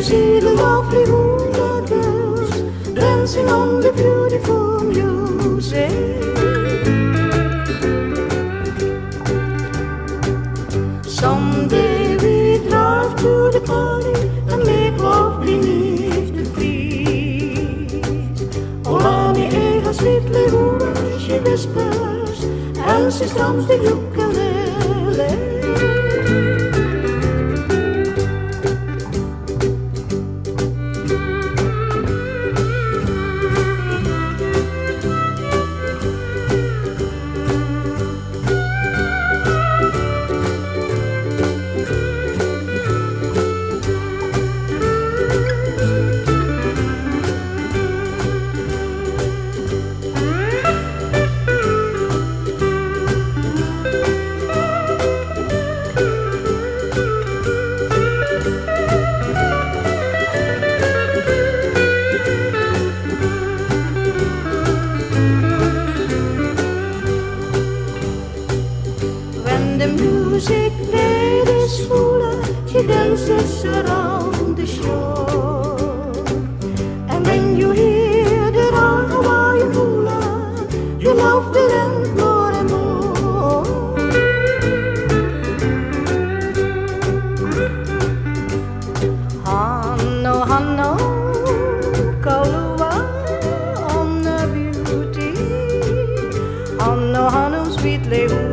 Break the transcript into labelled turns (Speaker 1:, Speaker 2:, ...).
Speaker 1: see the lovely hula girls dancing on the beautiful music. Someday we drive to the party and make love beneath the trees. Oh, honey, her sweetly hula, she whispers as she strums the ukulele. The music played is hula, she dances around the shore. And when you hear that old Hawaiian hula, you love the land more and more. Hano, hano, kaulua, on the beauty. Hano, hano, sweet lady.